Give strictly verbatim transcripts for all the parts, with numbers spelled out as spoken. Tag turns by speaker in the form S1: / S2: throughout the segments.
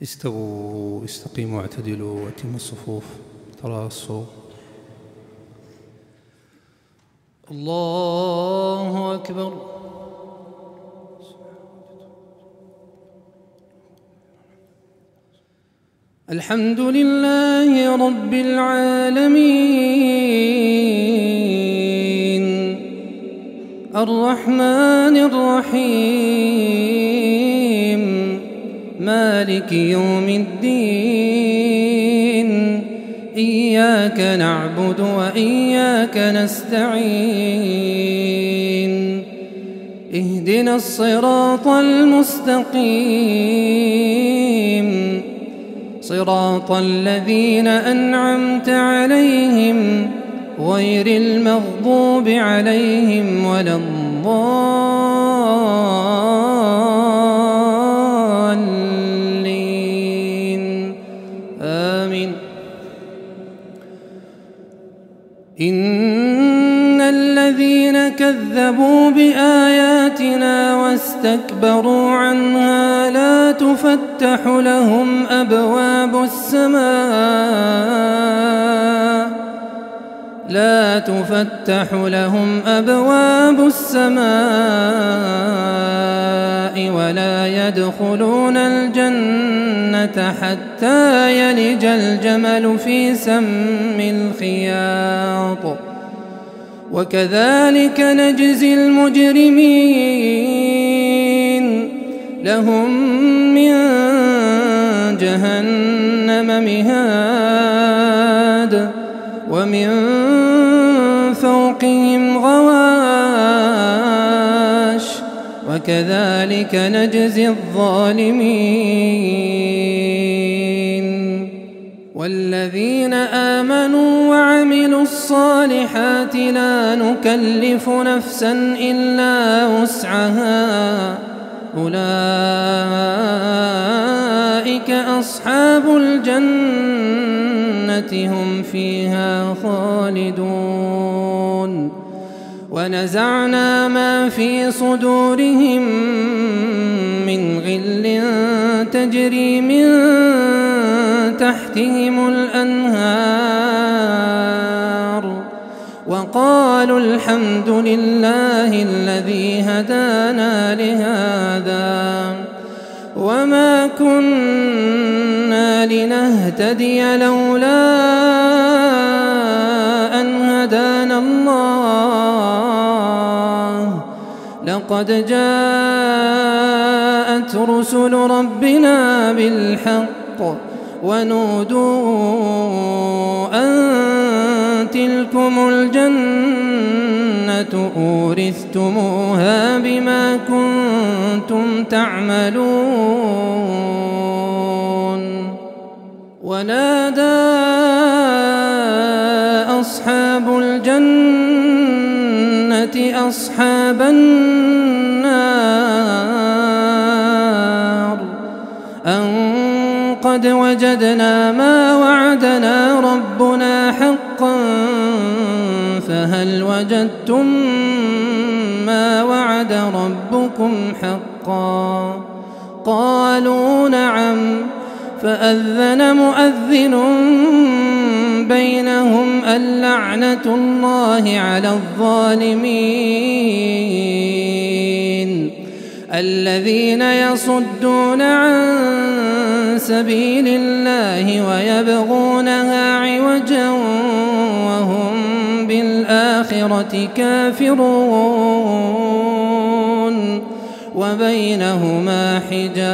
S1: استووا استقيموا واعتدلوا واتموا الصفوف تراصوا. الله أكبر. الحمد لله رب العالمين الرحمن الرحيم مالك يوم الدين إياك نعبد وإياك نستعين اهدنا الصراط المستقيم صراط الذين أنعمت عليهم غير المغضوب عليهم ولا الضالين آمين. إن الذين كذبوا بآياتنا واستكبروا عنها لا تفتح لهم أبواب السماء لا تفتح لهم أبواب السماء ولا يدخلون الجنة حتى يلج الجمل في سم الخياط وكذلك نجزي المجرمين لهم من جهنم مهاد ومن فوقهم غواش وكذلك نجزي الظالمين. والذين آمنوا وعملوا الصالحات لا نكلف نفسا إلا وسعها أولئك أصحاب الجنة هم فيها خالدون. ونزعنا ما في صدورهم من غل تجري من تحتهم الأنهار وقالوا الحمد لله الذي هدانا لهذا وما كنا لنهتدي لولا أن هدانا الله لقد جاءت رسل ربنا بالحق ونودوا أن تلكم الجنة أورثتموها بما كنتم تعملون. ونادى أصحاب الجنة أصحاب النار أن قد وجدنا ما وعدنا ربنا حقا فهل وجدتم ما وعد ربكم حقا قالوا نعم فأذن مؤذن بينهم اللعنة الله على الظالمين الذين يصدون عن سبيل الله ويبغونها عوجا وهم بالآخرة كافرون وبينهما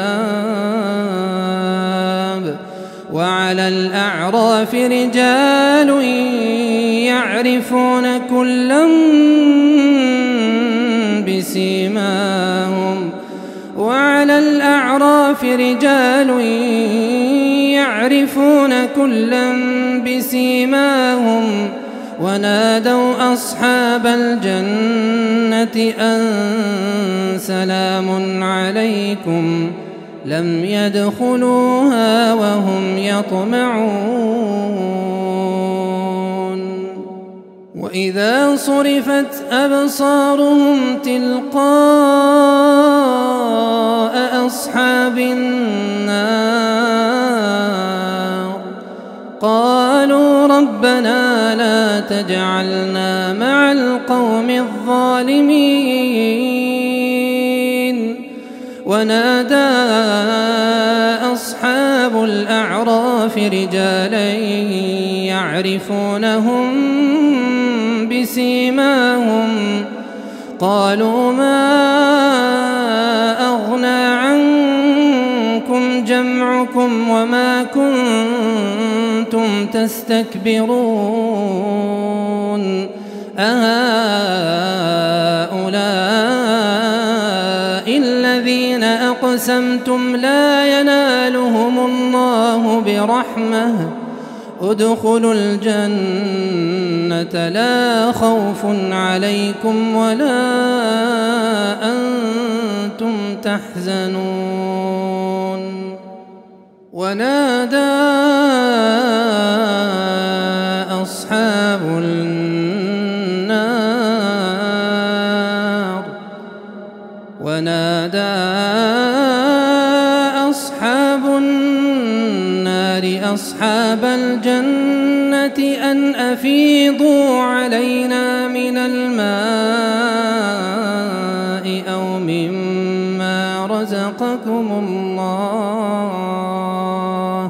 S1: حجاب. وعلى الأعراف رجال يعرفون كلا بسيماهم وعلى الأعراف رجال يعرفون كلا بسيماهم ونادوا أصحاب الجنة أن سلام عليكم لم يدخلوها وهم يطمعون. وإذا صرفت أبصارهم تلقاء أصحاب النار
S2: ربنا لا تجعلنا مع القوم الظالمين. ونادى أصحاب الأعراف رجالا يعرفونهم بسيماهم قالوا ما أغنى عنكم جمعكم وما كنتم تستكبرون أهؤلاء الذين أقسمتم لا ينالهم الله برحمة ادخلوا الجنة لا خوف عليكم ولا أنتم تحزنون. ونادى أصحاب النار ونادى أصحاب النار أصحاب الجنة أن أفيضوا علينا من الماء أو مما رزقكم الله.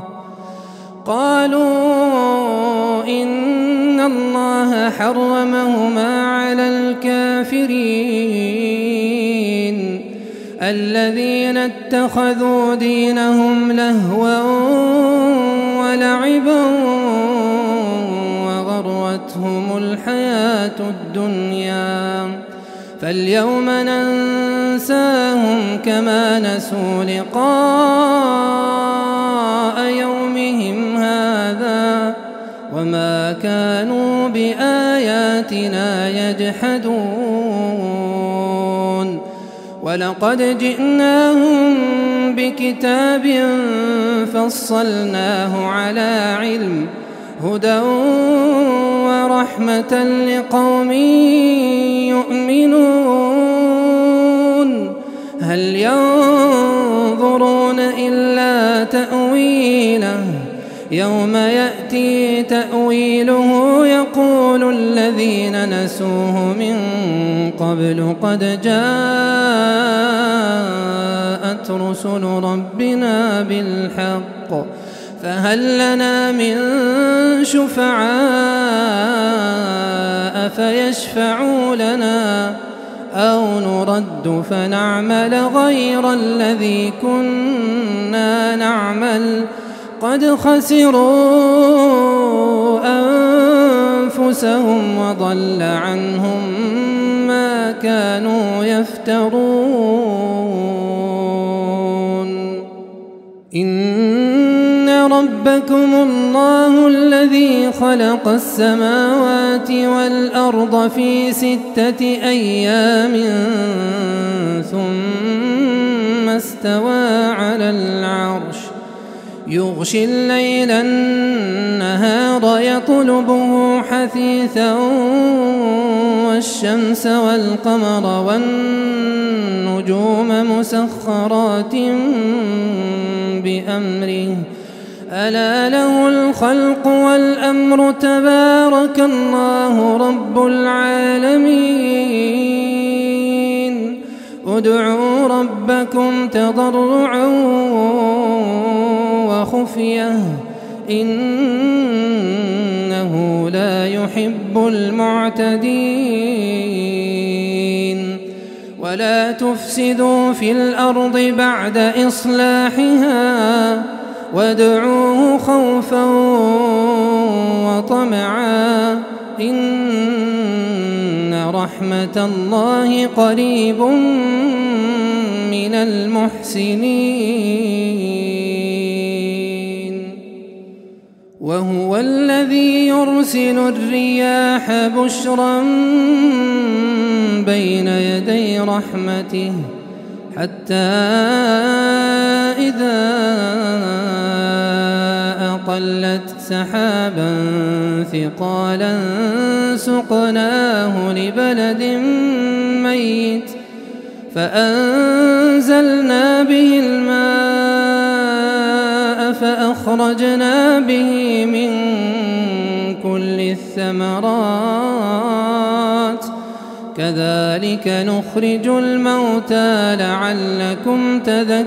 S2: قالوا إن الله حرمهما على الكافرين الذين اتخذوا دينهم لهوا ولعبا وغرتهم الحياة الدنيا فاليوم ننساهم كما نسوا لقاء يومهم هذا وما كانوا بآياتنا يجحدون. ولقد جئناهم بكتاب فصلناه على علم هدى ورحمة لقوم يؤمنون. هل ينظرون إلا تأويله يوم يأتي تأويله يقول الذين نسوه من قبل قد جاءت رسل ربنا بالحق فهل لنا من شفعاء فيشفعوا لنا أو نرد فنعمل غير الذي كنا نعمل قد خسروا أنفسهم وضل عنهم ما كانوا يفترون. إن ربكم الله الذي خلق السماوات والأرض في ستة أيام ثم استوى على العرش يغشي الليل النهار يطلبه حثيثا والشمس والقمر والنجوم مسخرات بأمره ألا له الخلق والأمر تبارك الله رب العالمين. ادعوا ربكم تضرعا وخفية إنه لا يحب المعتدين. ولا تفسدوا في الأرض بعد إصلاحها وادعوه خوفا وطمعا إن رحمة الله قريب من المحسنين. وهو الذي يرسل الرياح بشرا بين يدي رحمته حتى إذا أقلت سحابا ثقالا سقناه لبلد ميت فأنزلنا به الماء فأخرجنا به من الثمرات كذلك نخرج الموتى لعلكم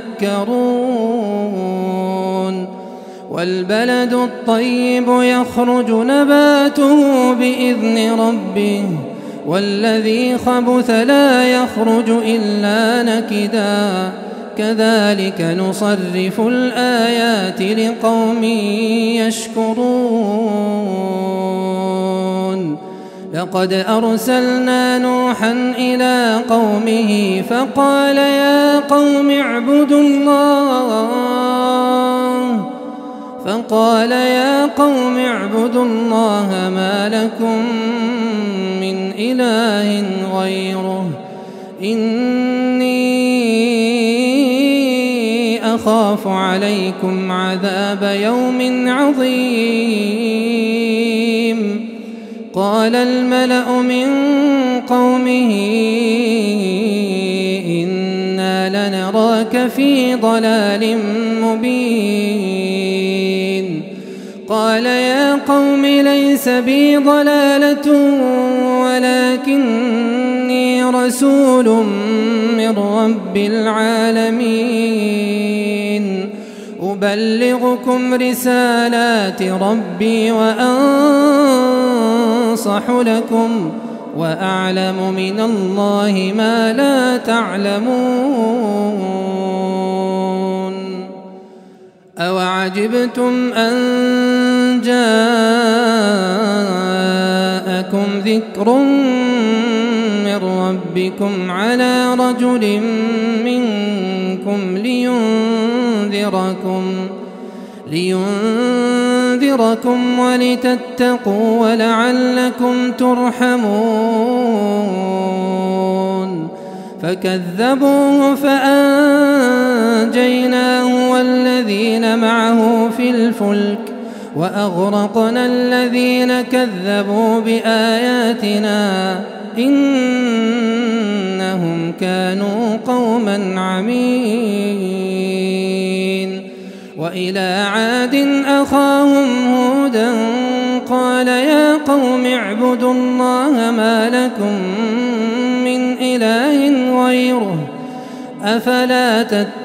S2: تذكرون والبلد الطيب يخرج نباته بإذن ربه والذي خبث لا يخرج إلا نكدا كذلك نصرف الآيات لقوم يشكرون لقد أرسلنا نوحا إلى قومه فقال يا قوم اعبدوا الله فقال يا قوم اعبدوا الله ما لكم من إله غيره إني أخاف عليكم عذاب يوم عظيم قال الملأ من قومه إنا لنراك في ضلال مبين قال يا قوم ليس بي ضلالة ولكني رسول من رب العالمين أبلغكم رسالات ربي وأنصح لكم وأعلم من الله ما لا تعلمون أوعجبتم أن جاءكم ذكر من ربكم على رجل منكم لينذركم لينذركم ولتتقوا ولعلكم ترحمون فكذبوه فأنجيناه والذين معه في الفلك وأغرقنا الذين كذبوا بآياتنا إنهم كانوا قوما عمين وإلى عاد أخاهم هودا قال يا قوم اعبدوا الله ما لكم من إله غيره أفلا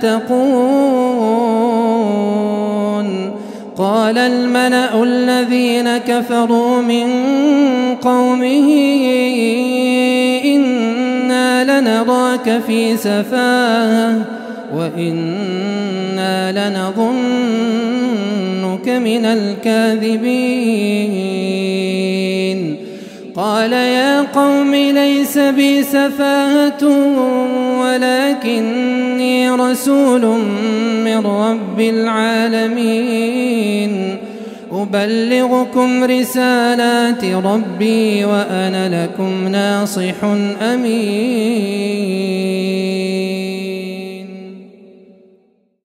S2: تتقون قال الملأ الذين كفروا من قومه إنا لنراك في سفاهة وإنا لنظنك من الكاذبين قال يا قوم ليس بي سفاهة ولكني رسول من رب العالمين أبلغكم رسالات ربي وأنا لكم ناصح أمين